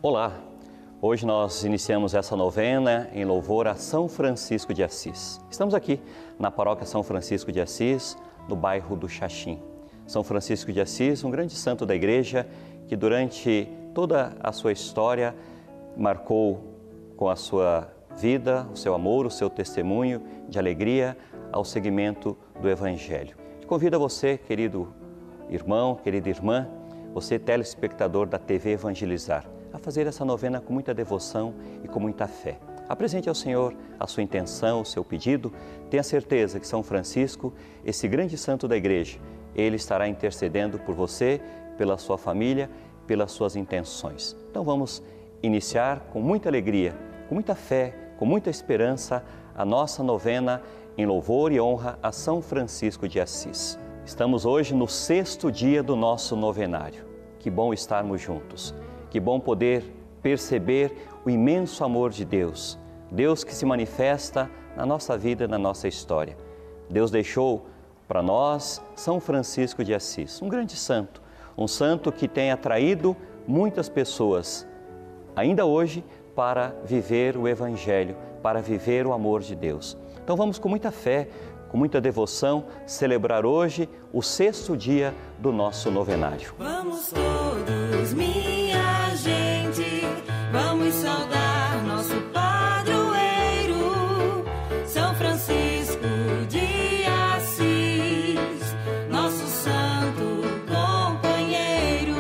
Olá! Hoje nós iniciamos essa novena em louvor a São Francisco de Assis. Estamos aqui na paróquia São Francisco de Assis, no bairro do Xaxim. São Francisco de Assis, um grande santo da Igreja que durante toda a sua história marcou com a sua vida, o seu amor, o seu testemunho de alegria ao seguimento do Evangelho. Convido a você, querido irmão, querida irmã, você telespectador da TV Evangelizar, a fazer essa novena com muita devoção e com muita fé. Apresente ao Senhor a sua intenção, o seu pedido. Tenha certeza que São Francisco, esse grande santo da Igreja, ele estará intercedendo por você, pela sua família, pelas suas intenções. Então vamos iniciar com muita alegria, com muita fé, com muita esperança, a nossa novena em louvor e honra a São Francisco de Assis. Estamos hoje no 6º dia do nosso novenário. Que bom estarmos juntos. Que bom poder perceber o imenso amor de Deus. Deus que se manifesta na nossa vida, na nossa história. Deus deixou para nós São Francisco de Assis, um grande santo. Um santo que tem atraído muitas pessoas, ainda hoje, para viver o Evangelho, para viver o amor de Deus. Então vamos com muita fé, com muita devoção, celebrar hoje o 6º dia do nosso novenário. Vamos todos, minha gente, vamos saudar nosso padroeiro, São Francisco de Assis, nosso santo companheiro.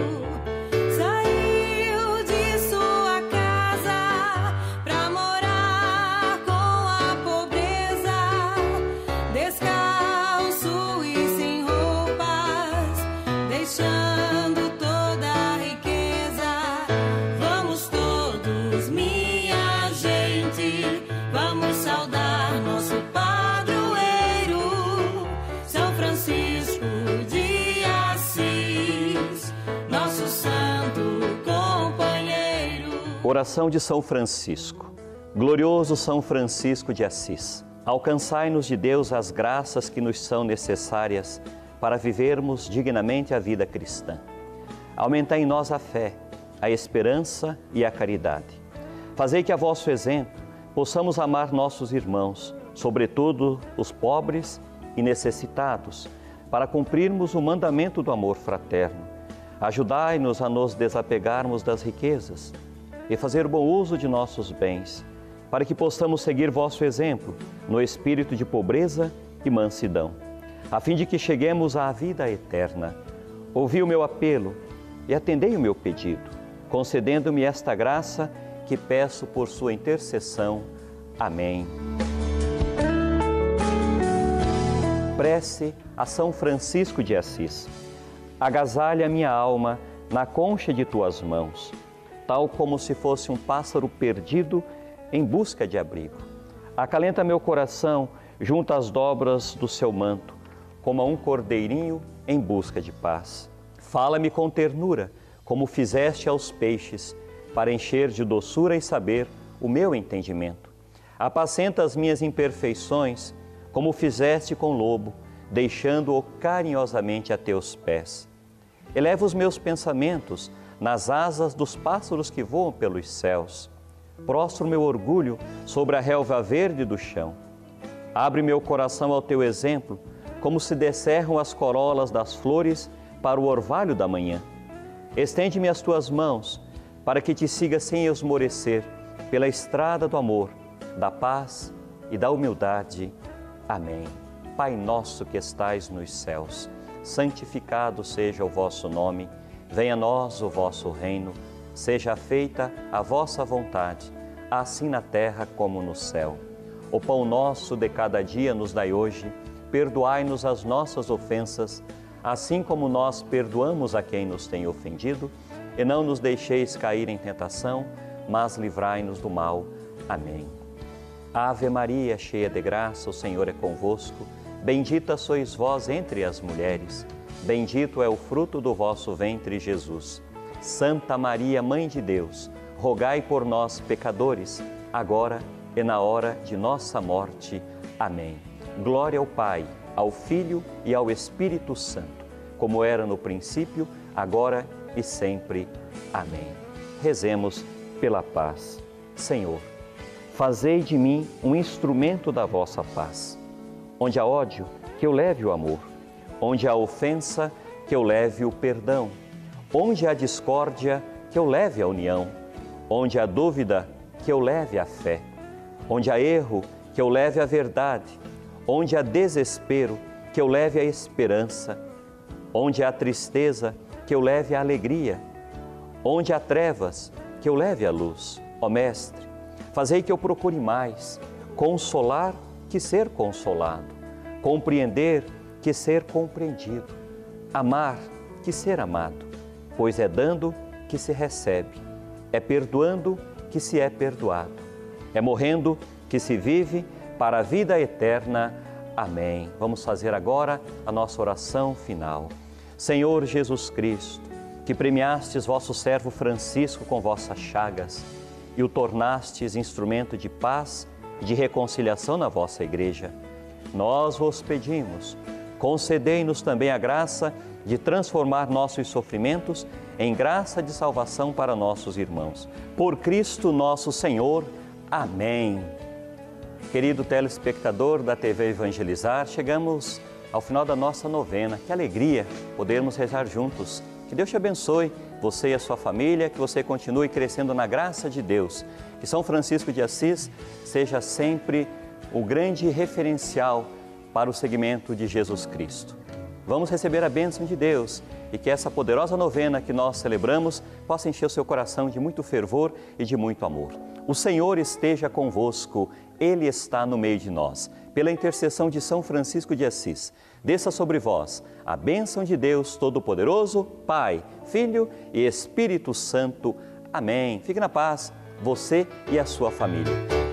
Saiu de sua casa pra morar com a pobreza, descalço e sem roupas, deixando toda a riqueza. Vamos todos, minha gente, vamos saudar nosso padroeiro, São Francisco de Assis, nosso santo companheiro. Oração de São Francisco. Glorioso São Francisco de Assis, alcançai-nos de Deus as graças que nos são necessárias para vivermos dignamente a vida cristã. Aumentai em nós a fé, a esperança e a caridade. Fazei que a vosso exemplo possamos amar nossos irmãos, sobretudo os pobres e necessitados, para cumprirmos o mandamento do amor fraterno. Ajudai-nos a nos desapegarmos das riquezas e fazer bom uso de nossos bens, para que possamos seguir vosso exemplo no espírito de pobreza e mansidão, a fim de que cheguemos à vida eterna. Ouvi o meu apelo e atendei o meu pedido, concedendo-me esta graça que peço por sua intercessão. Amém. Prece a São Francisco de Assis. Agasalha minha alma na concha de tuas mãos, tal como se fosse um pássaro perdido em busca de abrigo. Acalenta meu coração junto às dobras do seu manto, como a um cordeirinho em busca de paz. Fala-me com ternura, como fizeste aos peixes, para encher de doçura e saber o meu entendimento. Apacenta as minhas imperfeições, como fizeste com o lobo, deixando-o carinhosamente a teus pés. Eleva os meus pensamentos nas asas dos pássaros que voam pelos céus. Prostro meu orgulho sobre a relva verde do chão. Abre meu coração ao teu exemplo, como se descerram as corolas das flores para o orvalho da manhã. Estende-me as tuas mãos, para que te siga sem esmorecer, pela estrada do amor, da paz e da humildade. Amém. Pai nosso que estais nos céus, santificado seja o vosso nome. Venha a nós o vosso reino. Seja feita a vossa vontade, assim na terra como no céu. O pão nosso de cada dia nos dai hoje. Perdoai-nos as nossas ofensas, assim como nós perdoamos a quem nos tem ofendido. E não nos deixeis cair em tentação, mas livrai-nos do mal. Amém. Ave Maria, cheia de graça, o Senhor é convosco. Bendita sois vós entre as mulheres. Bendito é o fruto do vosso ventre, Jesus. Santa Maria, Mãe de Deus, rogai por nós, pecadores, agora e na hora de nossa morte. Amém. Glória ao Pai, ao Filho e ao Espírito Santo, como era no princípio, agora e sempre. Amém. rezemos pela paz. Senhor, fazei de mim um instrumento da vossa paz. Onde há ódio, que eu leve o amor. Onde há ofensa, que eu leve o perdão. Onde há discórdia, que eu leve a união. Onde há dúvida, que eu leve a fé. Onde há erro, que eu leve a verdade. Onde há desespero, que eu leve a esperança. Onde há tristeza, que eu leve a alegria. Onde há trevas, que eu leve a luz. Ó Mestre, fazei que eu procure mais consolar que ser consolado, compreender que ser compreendido, amar que ser amado, pois é dando que se recebe, é perdoando que se é perdoado, é morrendo que se vive para a vida eterna. Amém. Vamos fazer agora a nossa oração final. Senhor Jesus Cristo, que premiastes vosso servo Francisco com vossas chagas e o tornastes instrumento de paz e de reconciliação na vossa Igreja, nós vos pedimos, concedei-nos também a graça de transformar nossos sofrimentos em graça de salvação para nossos irmãos. Por Cristo nosso Senhor. Amém. Querido telespectador da TV Evangelizar, chegamos ao final da nossa novena. Que alegria podermos rezar juntos. Que Deus te abençoe, você e a sua família, que você continue crescendo na graça de Deus. Que São Francisco de Assis seja sempre o grande referencial para o seguimento de Jesus Cristo. Vamos receber a bênção de Deus e que essa poderosa novena que nós celebramos possa encher o seu coração de muito fervor e de muito amor. O Senhor esteja convosco, Ele está no meio de nós. Pela intercessão de São Francisco de Assis, desça sobre vós a bênção de Deus Todo-Poderoso, Pai, Filho e Espírito Santo. Amém. Fique na paz, você e a sua família.